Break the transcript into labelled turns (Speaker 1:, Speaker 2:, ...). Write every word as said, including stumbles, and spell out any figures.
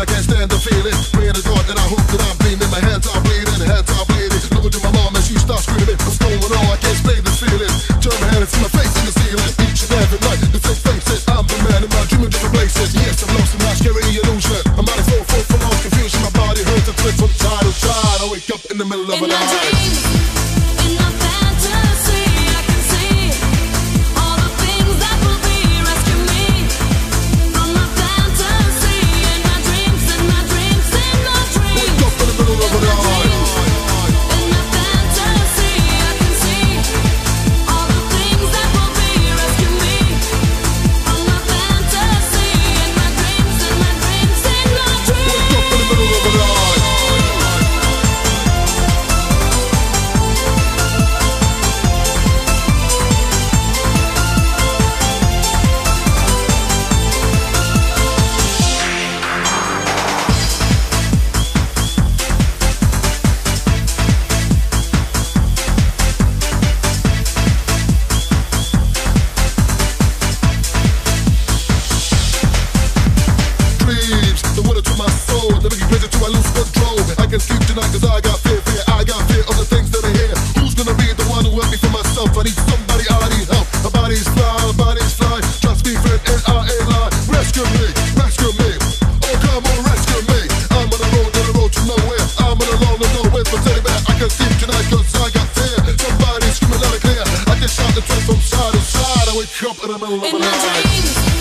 Speaker 1: I can't stand the feeling. Praying to God that I hope that I'm beaming. My hands are bleeding, hands are bleeding. Looking to my mom and she starts screaming. What's going on? I can't explain this feeling. Turn my hand and see my face in the ceiling. Each and every night, the same faces. I'm the man in my dream in different places. Yes, I'm lost in my scary illusion. My body's so full, full of confusion. My body hurts and twists from side to side. I wake up in the middle of the night. I can sleep tonight cause I got fear, fear, I got fear of the things that I hear. Who's gonna be the one who help me for myself? I need somebody, I need help. My body's fly, my body's fly. Trust me, friend, and I ain't lie. Rescue me, rescue me. Oh, come on, rescue me. I'm on the road, on the road to nowhere. I'm on alone, alone with my teddy bear. I can sleep tonight cause I got fear. Somebody screaming loud and clear. I just shout the truth from side to side. I wake up in the middle of the night.